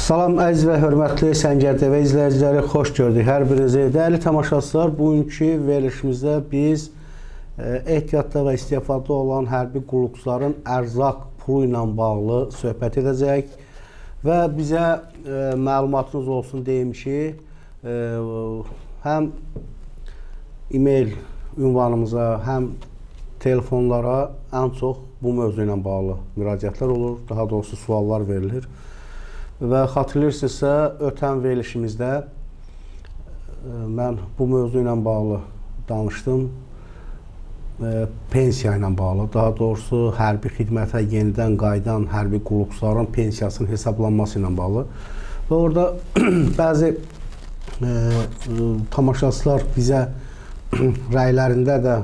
Salam əziz və hörmətli Səngər TV izləyiciləri, xoş gördük hər birinizi. Dəyərli tamaşaçılar, bugünkü verilişimizdə biz ehtiyatda və istefada olan hərbi qulluqçuların ərzaq pulu ilə bağlı söhbət edəcək və bizə məlumatınız olsun deyim ki, həm e-mail ünvanımıza, həm telefonlara ən çox bu mövzu ilə bağlı müraciətlər olur, daha doğrusu suallar verilir. Və xatırlayırsınızsa, ötən verilişimizdə mən bu mövzu ilə bağlı danışdım, pensiya ilə bağlı, daha doğrusu hərbi xidmətə yenidən qayıdan hərbi qulluqçuların pensiyasının hesablanması ilə bağlı. Və orada bəzi tamaşaçılar bizə rəylərində də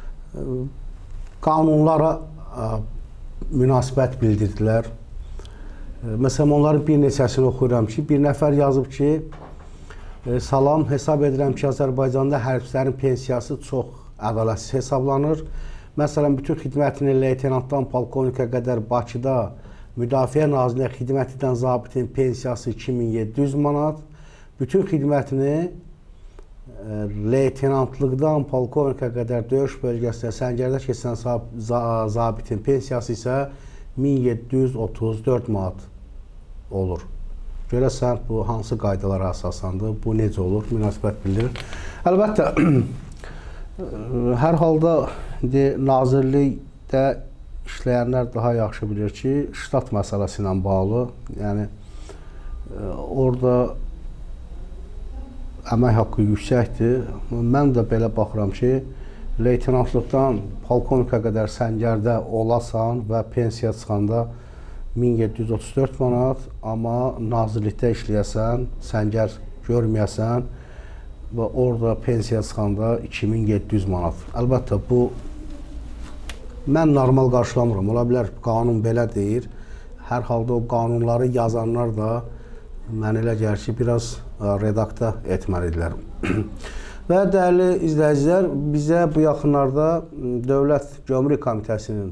qanunlara münasibət bildirdilər. Məsələn, onların bir neçəsini oxuyuram ki, bir nəfər yazıb ki, salam, hesab edirəm ki, Azərbaycanda hərbçilərin pensiyası çox ədalətsiz hesablanır. Məsələn, bütün xidmətini leytenantdan polkovnikə qədər Bakıda Müdafiə Nazirliyinə xidmət edən zabitin pensiyası 2700 manat, bütün xidmətini leytenantlıqdan polkovnikə qədər döyüş bölgəsində Səngərdə keçən zabitin pensiyası isə 1734 manat olur. Görəsən, bu hansı qaydalara əsaslandır, bu necə olur, münasibət bildirir. Əlbəttə, hər halda nazirlikdə işləyənlər daha yaxşı bilir ki, ştat məsələsi ilə bağlı, yəni orada əmək haqqı yüksəkdir. Mən də belə baxıram ki, leytenantlıqdan polkovnikə qədər Səngərdə olasan və pensiya çıxanda 1734 manat, amma nazirlikdə işləyəsən, Səngər görməyəsən və orada pensiya çıxanda 2700 manat. Əlbəttə, bu mən normal qarşılamıram. Ola bilər, qanun belə deyir. Hər halda o qanunları yazanlar da mən elə gəlir ki, biraz redakta etməlidirlər. Və dəyərli izləyicilər, bizə bu yaxınlarda Dövlət Gömrük Komitəsinin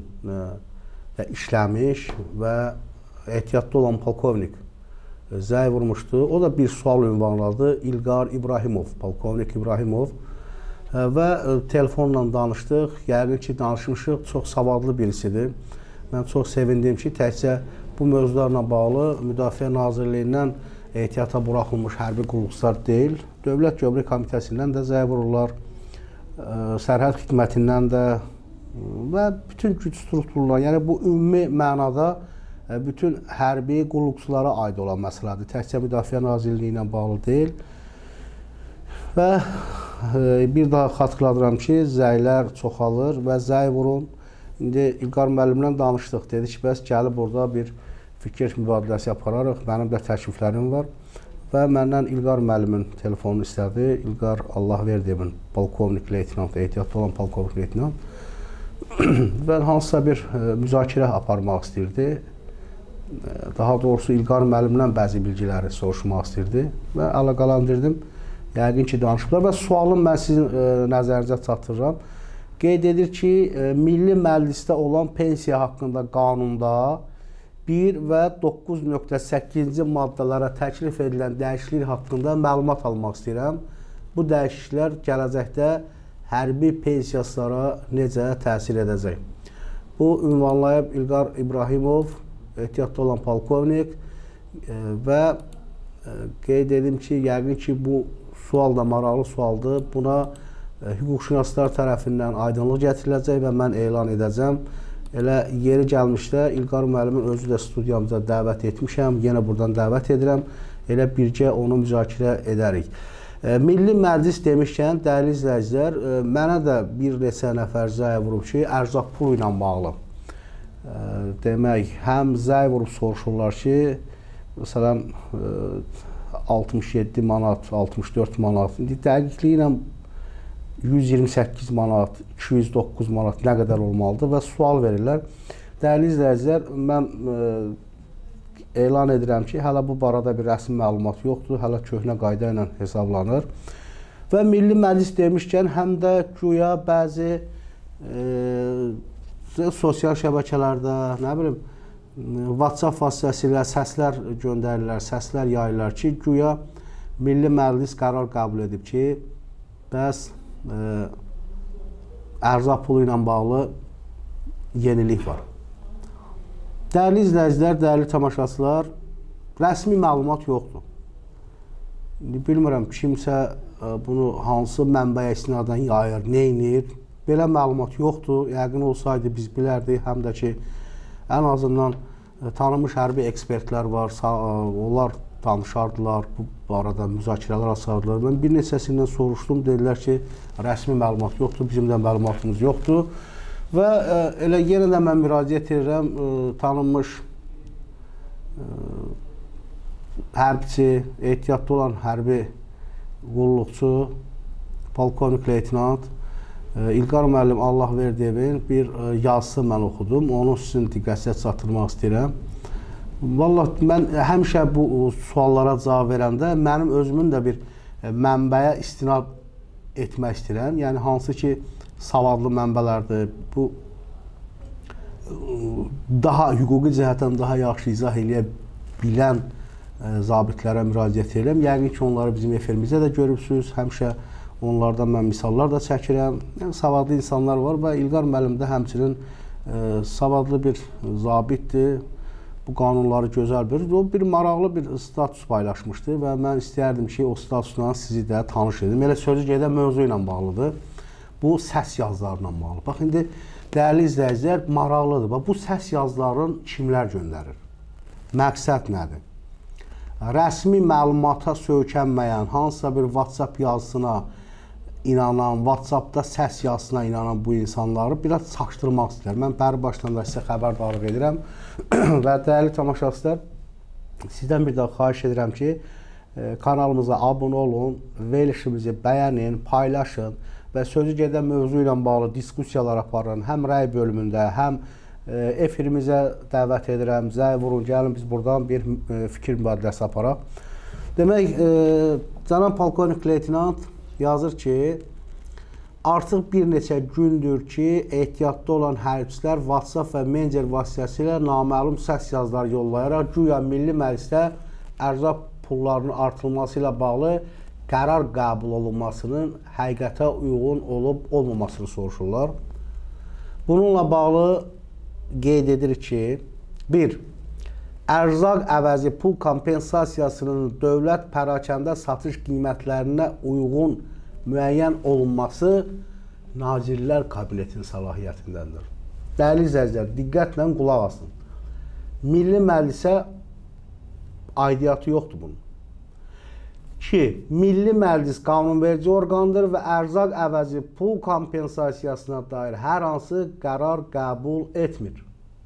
işləmiş və ehtiyatda olan polkovnik zəy vurmuşdu. O da bir sual ünvanladı. İlqar İbrahimov, polkovnik İbrahimov və telefonla danışdıq. Yəqin ki, danışmışıq. Çox savadlı birisidir. Mən çox sevindim ki, təkcə bu mövzularla bağlı Müdafiə Nazirliyindən ehtiyata buraxılmış hərbi qulluqçular deyil, Dövlət Gömrük Komitəsindən də zəy vururlar, sərhəd xidmətindən də və bütün güc strukturlarına, yəni bu ümumi mənada bütün hərbi qulluqçulara aid olan məsələdir. Təkcə Müdafiə Nazirliyi ilə bağlı deyil. Və bir daha xatırladıram ki, zəylər çoxalır və zəy vurun. İndi İlqar müəllimlə danışdıq, dedi ki, bəs gəlib orada bir fikir mübadiləsi yapararıq, mənim də təkliflərim var və məndən İlqar müəllimin telefonunu istədi. İlqar Allahverdiyev, polkovnik leytenant, ehtiyatda olan polkovnik leytenant və hansısa bir müzakirə aparmaq istəyirdi. Daha doğrusu İlqar müəllimlə bəzi bilgiləri soruşmaq istəyirdi və əlaqələnddirdim. Yəqin ki, danışıblar və sualım mən sizin nəzərinizə çatdırıram. Qeyd edir ki, Milli Məclisdə olan pensiya haqqında qanunda 1 və 9.8-ci maddələrə təklif edilən dəyişiklik haqqında məlumat almaq istəyirəm. Bu dəyişikliklər gələcəkdə hərbi pensiyaslara necə təsir edəcək? Bu ünvanlayıb İlqar İbrahimov, ehtiyatda olan polkovnik və qeyd edim ki, yəqin ki, bu sual da maraqlı sualdır. Buna hüquqşünaslar tərəfindən aydınlıq gətiriləcək və mən elan edəcəm. Elə yeri gəlmişdə İlqar müəllimin özü də studiyamıza dəvət etmişəm, yenə buradan dəvət edirəm. Elə birgə onu müzakirə edərik. Milli Məclis demişkən, dəyərli izləyicilər, mənə də bir neçə nəfər zəy vurub ki, ərzaq pulu ilə bağlı. Demək, həm zəy vurub soruşurlar ki, məsələn, 67 manat, 64 manat, indi dəqiqliyi ilə 128 manat, 209 manat nə qədər olmalıdır və sual verirlər. Dəyərli izləyicilər, mən elan edirəm ki, hələ bu barədə bir rəsmi məlumat yoxdur, hələ köhnə qayda ilə hesablanır. Və Milli Məclis demişkən, həm də güya bəzi sosial şəbəkələrdə, nə bilim, WhatsApp vasitəsilə səslər göndərirlər, səslər yayırlar ki, güya Milli Məclis qərar qəbul edib ki, bəs ərzaq pulu ilə bağlı yenilik var. Dəyərli izləyicilər, dəyərli tamaşaçılar, rəsmi məlumat yoxdur. Bilmirəm, kimsə bunu hansı mənbəyə istinadən yayır, neynir, belə məlumat yoxdur. Yəqin olsaydı biz bilərdik, həm də ki, ən azından tanınmış hərbi ekspertlər var, onlar danışardılar, bu arada müzakirələr açardılar. Mən bir neçəsindən soruşdum, dedilər ki, rəsmi məlumat yoxdur, bizim də məlumatımız yoxdur. Və elə yenə də mən müraciət edirəm, tanınmış hərbiçi, ehtiyatda olan hərbi qulluqçu, polkovnik leytenant İlqar müəllim Allah verdi evin bir yazısı mən oxudum. Onu sizin diqqətinizə çatdırmaq istəyirəm. Vallahi mən həmişə bu suallara cavab verəndə mənim özümün də bir mənbəyə istinad etmək istəyirəm. Yəni hansı ki savadlı mənbələrdir. Bu daha hüquqi cəhətdən daha yaxşı izah eləyə bilən zabitlərə müraciət edirəm. Yəqin ki onları bizim efirimizdə də görübsünüz. Həmişə onlardan mən misallar da çəkirəm. Yəni, savadlı insanlar var və İlqar müəllim də həmçinin savadlı bir zabitdir. Bu qanunları gözəl bilir. O bir maraqlı bir status paylaşmışdı və mən istəyərdim ki, o statusla sizi də tanış edim. Elə sözü gedən mövzu ilə bağlıdır. Bu səs yazılarına bağlı. Bax, indi dəyərli izləyicilər, maraqlıdır. Bax, bu səs yazılarını kimlər göndərir? Məqsəd nədir? Rəsmi məlumata söykənməyən, hansısa bir WhatsApp yazısına inanan, WhatsAppda səs yazısına inanan bu insanları biraz çaşdırmaq istəyirəm. Mən bəri başdan da sizə xəbərdarlıq edirəm və dəyərli tamaşaçılar, sizdən bir daha xahiş edirəm ki, kanalımıza abunə olun, verilişimizi bəyənin, paylaşın və sözü gedən mövzu ilə bağlı diskussiyalar aparın. Həm rəy bölümündə, həm efirimizə dəvət edirəm. Zəng vurun, gəlin biz buradan bir fikir mübadiləsi aparaq. Demək, cənab polkovnik leytenant yazır ki, artıq bir neçə gündür ki, ehtiyatda olan hərbçilər WhatsApp və Messenger vasitəsilə naməlum səs yazıları yollayaraq güya Milli Məclisdə ərzaq pullarının artırılması ilə bağlı qərar qəbul olunmasının həqiqətə uyğun olub-olmamasını soruşurlar. Bununla bağlı qeyd edir ki, 1. Ərzaq əvəzi pul kompensasiyasının dövlət pərakəndə satış qiymətlərinə uyğun müəyyən olunması Nazirlər Kabinetinin səlahiyyətindəndir. Dəyərli izləyicilər, diqqətlə qulaq asın. Milli Məclisə aidiyyatı yoxdur bunun. 2. Milli Məclis qanunverici orqandır və ərzaq əvəzi pul kompensasiyasına dair hər hansı qərar qəbul etmir.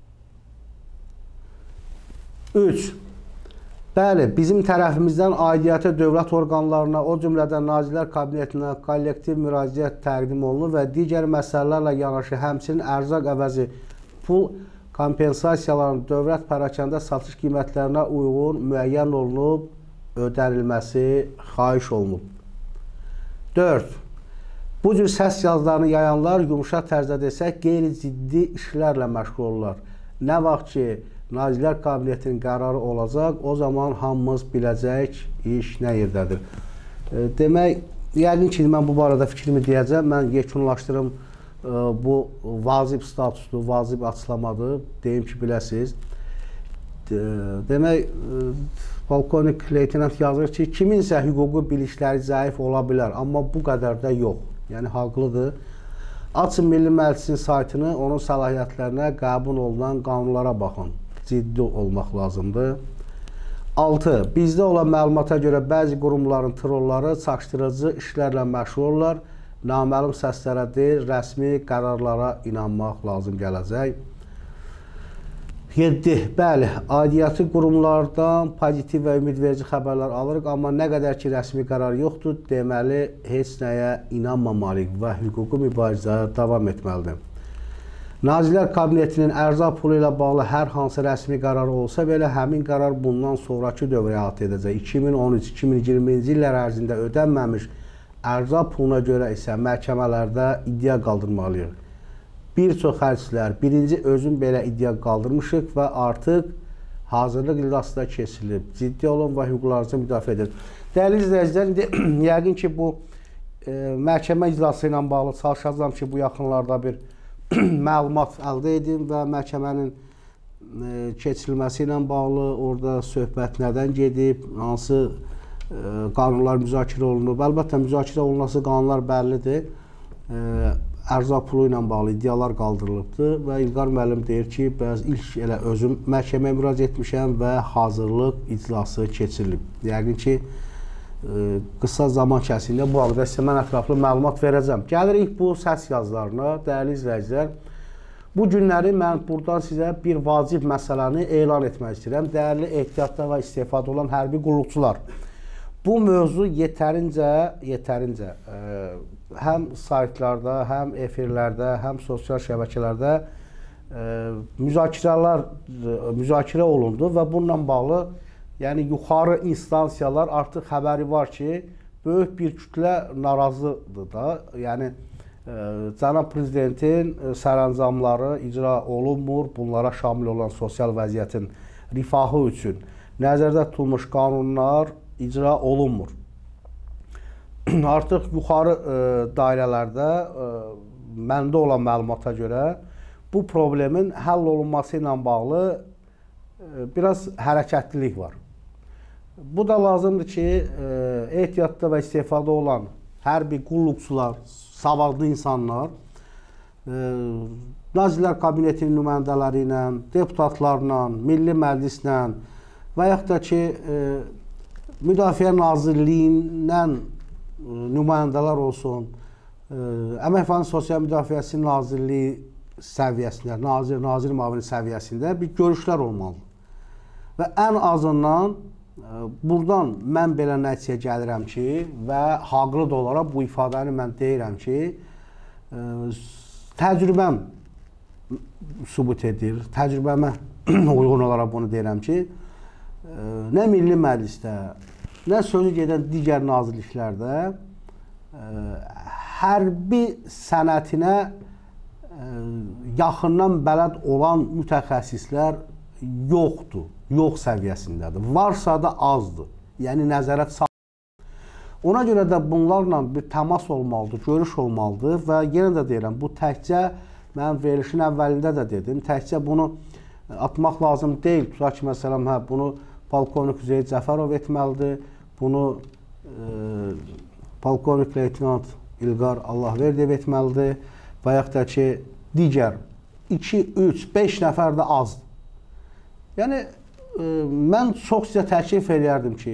3. Bəli, bizim tərəfimizdən aidiyyatı dövlət orqanlarına, o cümlədən Nazirlər Kabinetinə kollektiv müraciət təqdim olunur və digər məsələlərlə yanaşı həmçinin ərzaq əvəzi pul kompensasiyalarının dövlət pərakəndə satış qiymətlərinə uyğun müəyyən olunub, ödənilməsi xahiş olunub. 4. Bu cür səs yazılarını yayanlar yumuşaq tərzdə desək qeyri-ciddi işlərlə məşğul olurlar. Nə vaxt ki, Nazirlər Kabinetinin qərarı olacaq, o zaman hamımız biləcək iş nə yerdədir. Demək, yəqin ki, mən bu barədə fikrimi deyəcəm. Mən yekunlaşdırım, bu vacib statusdur, vacib açıqlamadır. Deyim ki, biləsiniz. Demək, polkovnik leytenant yazır ki, kiminsə hüquqi bilikləri zəif ola bilər, amma bu qədər də yox. Yəni, haqlıdır. Açın Milli Məclisin saytını, onun səlahiyyətlərinə qəbul olunan qanunlara baxın. Ciddi olmaq lazımdır. 6. Bizdə olan məlumata görə bəzi qurumların trolları çaşdırıcı işlərlə məşğul olurlar. Naməlum səslərə deyil, rəsmi qərarlara inanmaq lazım gələcək. 7. Bəli, aidiyyatı qurumlardan pozitiv və ümidverici xəbərlər alırıq, amma nə qədər ki, rəsmi qərar yoxdur, deməli, heç nəyə inanmamalıyıq və hüquqi mübarizəyə davam etməlidir. Nazirlər Kabinetinin ərzaq pulu ilə bağlı hər hansı rəsmi qərar olsa belə, həmin qərar bundan sonraki dövrə əhatə edəcək. 2013-2020-ci illər ərzində ödənməmiş ərzaq puluna görə isə məhkəmələrdə iddia qaldırmalıyıq. bir çox hərçilər, birinci özüm belə iddia qaldırmışıq və artıq hazırlıq iclasına keçirilib. Ciddi olun və hüquqlarınızı müdafiə edin. Dəyərli izləyicilər, indi yəqin ki, bu məhkəmə iclası ilə bağlı çalışacağım ki, bu yaxınlarda bir məlumat əldə edin və məhkəmənin keçirilməsi ilə bağlı orada söhbət nədən gedib, hansı qanunlar müzakirə olunub. Əlbəttə, müzakirə olunması qanunlar bəllidir. Ərzaq pulu ilə bağlı iddialar qaldırılıbdır və İlqar müəllim deyir ki, ilk elə özüm məhkəməyə müraciət etmişəm və hazırlıq iclası keçirilib. Yəqin ki, qısa zaman kəsində bu arada sizə mən ətraflı məlumat verəcəm. Gəlirik bu səs yazılarına, dəyərli izləyicilər. Bu günləri mən buradan sizə bir vacib məsələni elan etmək istəyirəm. Dəyərli ehtiyatda və istifadə olan hərbi qulluqçular. Bu mövzu yetərincə həm saytlarda, həm efirlərdə, həm sosial şəbəkələrdə müzakirə olundu və bununla bağlı yəni yuxarı instansiyalar artıq xəbəri var ki, böyük bir kütlə narazıdır da. Yəni Cənab Prezidentin sərəncamları icra olunmur, bunlara şamil olan sosial vəziyyətin rifahı üçün nəzərdə tutulmuş qanunlar icra olunmur. Artıq yuxarı dairələrdə məndə olan məlumata görə bu problemin həll olunması ilə bağlı biraz hərəkətlilik var. Bu da lazımdır ki, ehtiyatda və istifadə olan hərbi qulluqçular, savadlı insanlar, Nazirlər Kabinetinin nümayəndələri ilə, deputatlarla, Milli Məclislə və yaxud da ki, Müdafiə Nazirliyindən nümayəndələr olsun, Əmək və Sosial Müdafiəsi Nazirliyi səviyyəsində, nazir müavini səviyyəsində bir görüşlər olmalıdır. Və ən azından buradan mən belə nəticəyə gəlirəm ki, və haqlı da olaraq bu ifadəni mən deyirəm ki, təcrübəm sübut edir, təcrübəmə uyğun olaraq bunu deyirəm ki, nə Milli Məclisdə, nə sözü gedən digər nazirliklərdə hərbi sənətinə yaxından bələd olan mütəxəssislər yoxdur, yox səviyyəsindədir. Varsa da azdır, yəni nəzərət salınır. Ona görə də bunlarla bir təmas olmalıdır, görüş olmalıdır və yenə də deyirəm, bu təkcə, mən verilişin əvvəlində də dedim, təkcə bunu atmaq lazım deyil. Tutaq ki, məsələn, bunu Polkovnik Üzeyir Cəfərov etməlidir, bunu Polkovnik Leytenant İlqar Allahverdiyev etməlidir və yaxud da ki, digər 2, 3, 5 nəfər də azdır. Yəni, mən çox sizə təklif edərdim ki,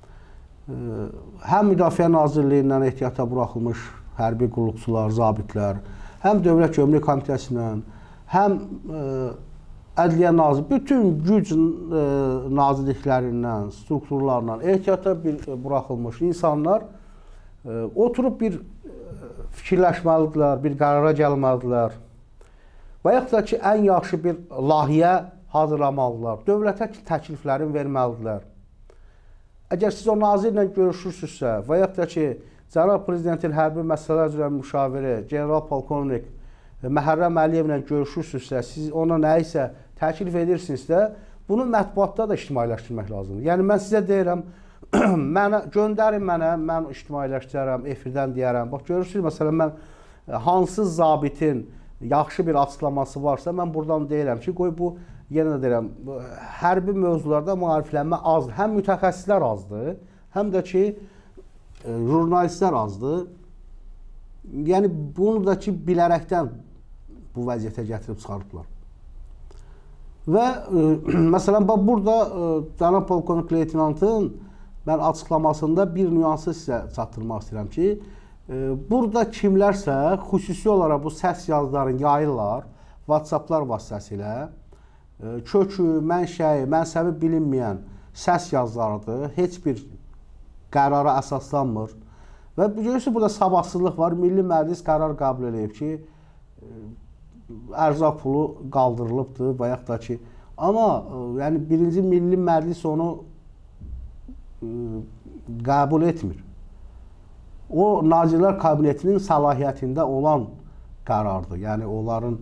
həm Müdafiə Nazirliyindən ehtiyata buraxılmış hərbi qulluqçular, zabitlər, həm Dövlət Gömrük Komitəsindən, həm Ədliyyə Nazirliyi, bütün güc nazirliklərindən, strukturlarından ehtiyata buraxılmış insanlar oturub bir fikirləşməlidirlər, bir qərara gəlməlidirlər və yaxud da ki, ən yaxşı bir layihə hazırlamalıdırlar, dövlətə təkliflərini verməlidirlər. Əgər siz o nazirlə görüşürsünüzsə və yaxud da ki, Cənab Prezidentin hərbi məsələlər üzrə müşaviri, General Polkovnik Məhərrəm Əliyevlə görüşürsünüzsə, siz ona nə isə təklif edirsinizsə, bunu mətbuatda da ictimailəşdirmək lazımdır. Yəni, mən sizə deyirəm, göndərin mənə, mən ictimailəşdirərəm, efirdən deyərəm. Bax, görürsünüz, məsələn, mən hansı zabitin yaxşı bir açıqlaması varsa, mən buradan deyirəm ki, qoy bu, yenə də deyirəm, hərbi mövzularda maariflənmə azdır. Həm mütəxəssislər azdır, həm də ki, jurnalistlər azdır. Yəni, bunu da ki, bilərəkdən bu vəziyyətə gətirib çıxarıblar. Və, məsələn, burada Cənab Polkovnik Leytenantın mən açıqlamasında bir nüansı sizə çatdırmaq istəyirəm ki, burada kimlərsə xüsusi olaraq bu səs yazılarını yayırlar, WhatsApplar vasitəsilə, kökü, mənşəyi, mənsəbi bilinməyən səs yazılarıdır, heç bir qərara əsaslanmır. Və görürsünüz, burada sabahsızlıq var, Milli Məclis qərar qəbul edib ki, ərzaq pulu qaldırılıbdır və yaxud da ki, amma yəni, birinci Milli Məclis onu qəbul etmir. O, Nazirlər Kabinetinin səlahiyyətində olan qərardır. Yəni onların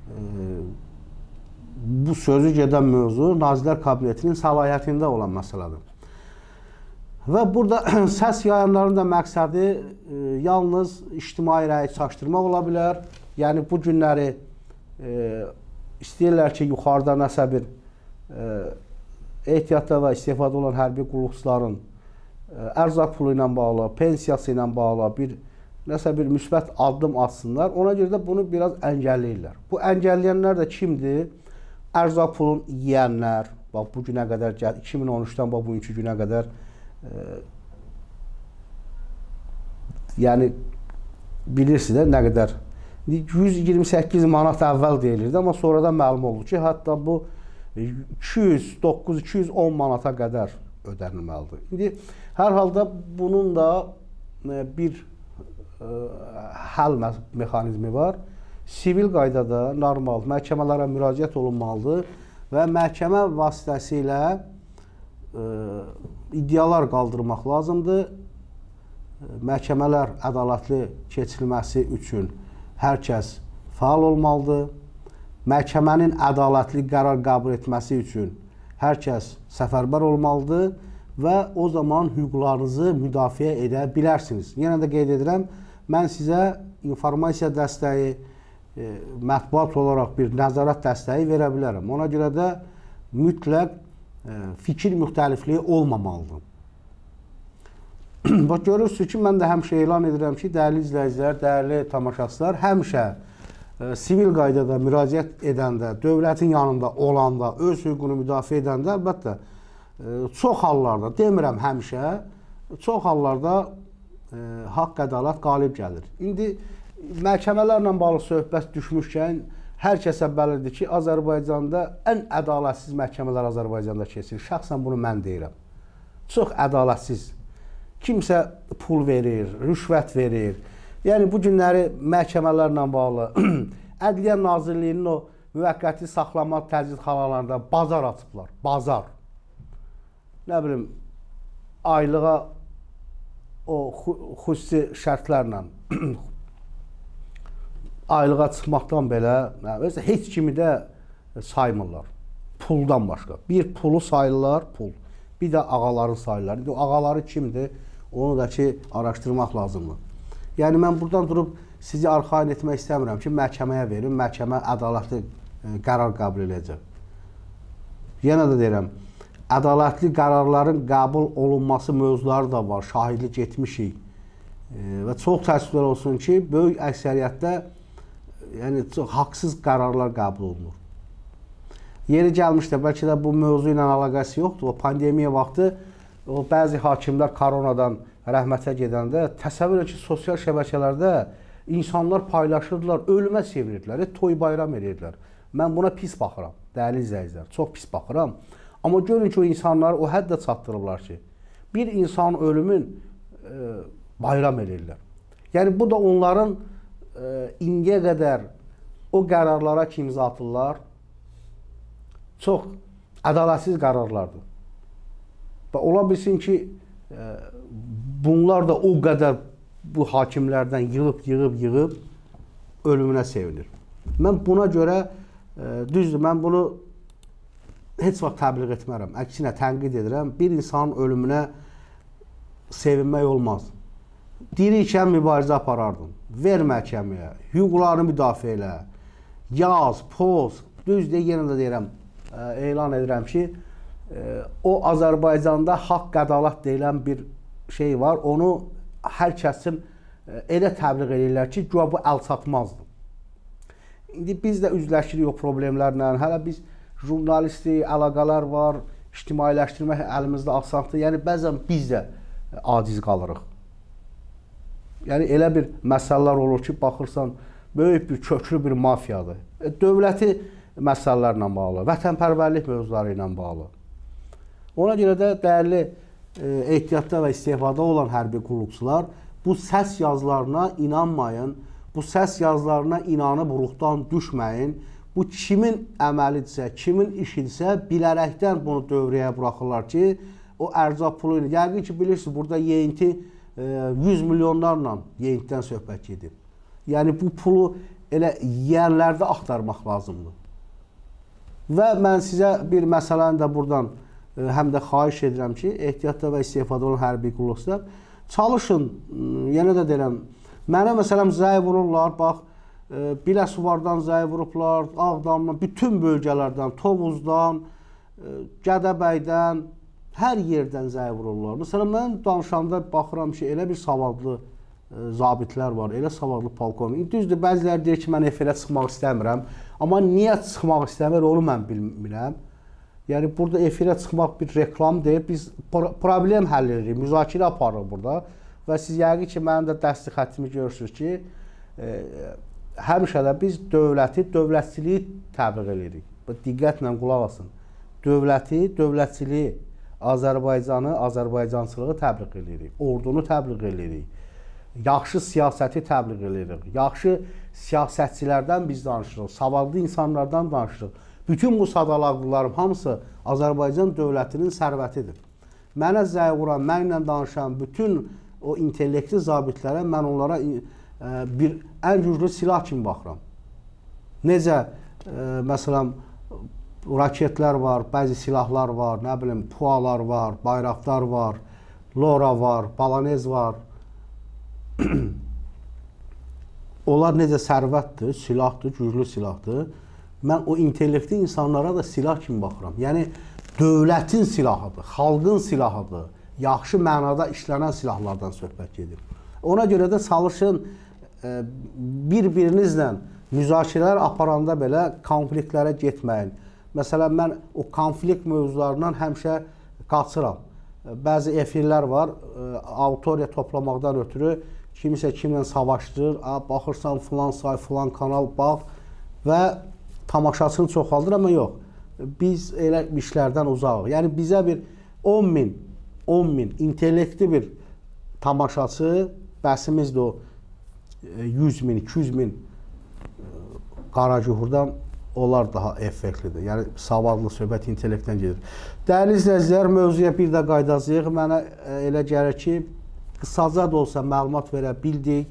bu sözü gedən mövzu Nazirlər Kabinetinin səlahiyyətində olan məsələdir. Və burada səs yayanların da məqsədi yalnız ictimai rəyi çaşdırmaq ola bilər. Yəni bu günləri istəyirlər ki, yuxarıda nəsə bir ehtiyatda və istifada olan hərbi qulluqçuların ərzaq pulu ilə bağlı, pensiyası ilə bağlı nəsə bir müsbət addım atsınlar. Ona görə də bunu biraz əngəlləyirlər. Bu əngəlləyənlər də kimdir? Ərzaq pulun yiyənlər, bax bu günə qədər, 2013-dən bax bugünkü günə qədər yəni bilirsiniz də nə qədər 128 manat əvvəl deyilirdi, amma sonradan məlum oldu ki, hətta bu 210 manata qədər ödənilməlidir. İndi hər halda bunun da bir həll mexanizmi var. Sivil qaydada normal məhkəmələrə müraciət olunmalıdır və məhkəmə vasitəsilə iddialar qaldırmaq lazımdır. Məhkəmələr ədalətli keçirilməsi üçün hər kəs fəal olmalıdır. Məhkəmənin ədalətli qərar qəbul etməsi üçün hər kəs səfərbər olmalıdır və o zaman hüquqlarınızı müdafiə edə bilərsiniz. Yenə də qeyd edirəm, mən sizə informasiya dəstəyi, mətbuat olaraq bir nəzarət dəstəyi verə bilərəm. Ona görə də mütləq fikir müxtəlifliyi olmamalıdır. Bax, görürsünüz ki, mən də həmişə elan edirəm ki, dəyərli izləyicilər, dəyərli tamaşaçılar, həmişə sivil qaydada müraciət edəndə, dövlətin yanında olanda, öz hüququnu müdafiə edəndə, əlbəttə, çox hallarda, demirəm həmişə, çox hallarda haqq ədalət qalib gəlir. İndi məhkəmələrlə bağlı söhbət düşmüşkən, hər kəsə bəllidir ki, Azərbaycanda ən ədalətsiz məhkəmələr Azərbaycanda keçir. Şəxsən bunu mən deyirəm. Çox ədalətsiz. Kimsə pul verir, rüşvət verir. Yəni, bu günləri məhkəmələrlə bağlı Ədliyyə Nazirliyinin o müvəqqəti saxlama təcridxanalarında bazar açıblar. Bazar. Nə bilim, aylığa o xüsusi şərtlərlə aylığa çıxmaqdan belə heç kimi də saymırlar. Puldan başqa. Bir pulu sayırlar, pul. Bir də ağaların sayırlar. İndi o ağaları kimdir? Onu da ki, araşdırmaq lazımdır. Yəni, mən buradan durub sizi arxain etmək istəmirəm ki, məhkəməyə verin, məhkəmə ədalətli qərar qəbul edəcək. Yenə də deyirəm, ədalətli qərarların qəbul olunması mövzuları da var, şahidlik etmişik. Və çox təəssüflər olsun ki, böyük əksəriyyətdə yəni, çox haqsız qərarlar qəbul olunur. Yeri gəlmişdə, bəlkə də bu mövzu ilə əlaqəsi yoxdur. O pandemiya vaxtı bəzi hakimlər koronadan rəhmətə gedəndə təsəvvür edin ki, sosial şəbəkələrdə insanlar paylaşırdılar, ölümə sevinirdilər, toy bayram edirdilər. Mən buna pis baxıram, dəyərli izləyicilər, çox pis baxıram. Amma görün ki, o insanları o həddə çatdırırlar ki, bir insanın ölümün bayram edirlər. Yəni, bu da onların indiyə qədər o qərarlara ki, imza atırlar, çox ədalətsiz qərarlardır. Və ola bilsin ki, bunlar da o qədər bu hakimlərdən yığıb ölümünə sevinir. Mən buna görə, düzdür, mən bunu heç vaxt təbliğ etmərəm, əksinə tənqid edirəm. Bir insanın ölümünə sevinmək olmaz. Diri ikən mübarizə aparardım. Ver məhkəməyə, hüquqlarını müdafiə elə, yaz, poz, düzdür, yenə də deyirəm, elan edirəm ki, o Azərbaycanda haqq ədalət deyilən bir şey var, onu hər kəsin elə təbliğ edirlər ki, güya bu əl çatmazdır. İndi biz də üzləşirik o problemlərlə, hələ biz jurnalisti, əlaqələr var, ictimailəşdirmək əlimizdə asandır, yəni bəzən biz də aciz qalırıq. Yəni elə bir məsələlər olur ki, baxırsan, böyük bir, köklü bir mafiyadır. Dövləti məsələlərlə bağlı, vətənpərvərlik mövzuları ilə bağlı. Ona görə də dəyərli ehtiyatda və istifada olan hərbi qulluqçular bu səs yazılarına inanmayın, bu səs yazılarına inanıb ruhdan düşməyin. Bu kimin əməlidirsə, kimin işidirsə bilərəkdən bunu dövrəyə buraxırlar ki, o ərzaq pulu ilə. Yəqin ki, bilirsiniz, burada yeyinti 100 milyonlarla yeyintidən söhbət gedir. Yəni bu pulu elə yerlərdə axtarmaq lazımdır. Və mən sizə bir məsələni də buradan həm də xahiş edirəm ki, ehtiyatda və istefada olan hərbi qulluqçular çalışın, yenə də deyirəm, mənə məsələn zəy vururlar, bax, Biləsuvardan zəy vurublar, Ağdamdan, bütün bölgələrdən, Tovuzdan, Gədəbəydən, hər yerdən zəy vururlar. Məsələn, mən danışanda baxıram ki, elə bir savadlı zabitlər var, elə savadlı polkovnik. Düzdür, bəziləri deyir ki, mən efirə çıxmaq istəmirəm. Amma niyə çıxmaq istəmir, onu mən bilmirəm. Yəni, burada efirə çıxmaq bir reklam deyil, biz problem həll edirik, müzakirə aparırıq burada. Və siz yəqin ki, mənim də dəstək xəttimi görürsünüz ki, həmişə də biz dövləti, dövlətçiliyi təbliğ edirik. Diqqətlə qulaq asın. Dövləti, dövlətçiliyi, Azərbaycanı, Azərbaycançılığı təbliğ edirik. Ordunu təbliğ edirik. Yaxşı siyasəti təbliğ edirik. Yaxşı siyasətçilərdən biz danışırıq. Savadlı insanlardan danışırıq. Bütün bu sadalaqlılarım hamısı Azərbaycan dövlətinin sərvətidir. Mənə zəy vuran, mənimlə danışan bütün o intellekti zabitlərə mən onlara bir ən güclü silah kimi baxıram. Necə, məsələn, raketlər var, bəzi silahlar var, nə bilim, pualar var, bayraqlar var, lora var, balanez var. Onlar necə sərvətdir, silahdır, güclü silahdır. Mən o intellekti insanlara da silah kimi baxıram. Yəni, dövlətin silahıdır, xalqın silahıdır, yaxşı mənada işlənən silahlardan söhbət gedir. Ona görə də çalışın, bir-birinizlə müzakirələr aparanda belə konfliktlərə getməyin. Məsələn, mən o konflikt mövzularından həmişə qaçıram. Bəzi efirlər var, auditoriya toplamaqdan ötürü kimisə kimlə savaşdırır, baxırsan filan say, filan kanal bax və tamaşasını çoxaldır, amma yox. Biz elə işlərdən uzaqıq. Yəni, bizə bir 10 min intellekti bir tamaşaçı, bəsimizdir o 100 min, 200 min qaracuhurdan onlar daha effektlidir. Yəni, savadlı söhbət intellektdən gedir. Dəyərli izləyicilər, mövzuya bir də qaydacağıq. Mənə elə gəlir ki, qısaca da olsa məlumat verə bildik.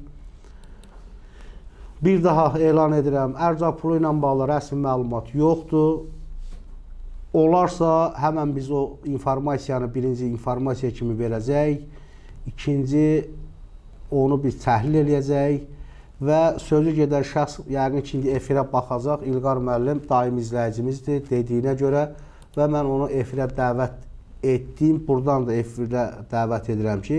Bir daha elan edirəm, ərcaq pulu ilə bağlı rəsmi məlumat yoxdur. Olarsa, həmən biz o informasiyanı birinci informasiya kimi verəcək. İkinci, onu biz təhlil eləyəcək və sözü gedən şəxs yəqin ki, efirə baxacaq. İlqar müəllim daim izləyicimizdir dediyinə görə və mən onu efirə dəvət etdim. Buradan da efirə dəvət edirəm ki,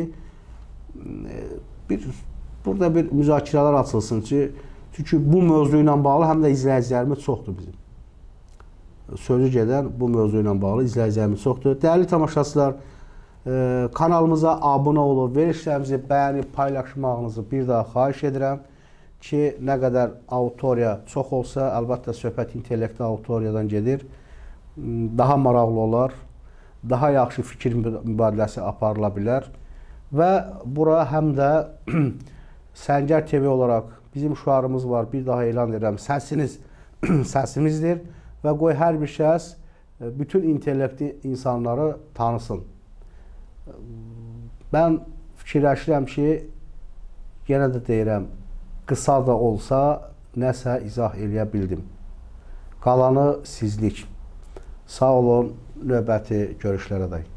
burada bir müzakirələr açılsın ki, çünki bu mövzu ilə bağlı həm də izləyicilərimiz çoxdur bizim. Sözü gedən bu mövzu ilə bağlı izləyicilərimiz çoxdur. Dəyərli tamaşaçılar, kanalımıza abunə olub, verilişlərimizi bəyənib, paylaşmağınızı bir daha xahiş edirəm ki, nə qədər auditoriya çox olsa, əlbəttə söhbət intellekti auditoriyadan gedir, daha maraqlı olar, daha yaxşı fikir mübadiləsi aparıla bilər və bura həm də Səngər TV olaraq bizim şüarımız var, bir daha elan edirəm, səsiniz səsimizdir və qoy hər bir şəxs bütün intellekti insanları tanısın. Mən fikirləşirəm ki, yenə də deyirəm, qısa da olsa nəsə izah eləyə bildim. Qalanı sizlik. Sağ olun, növbəti görüşlərə dək.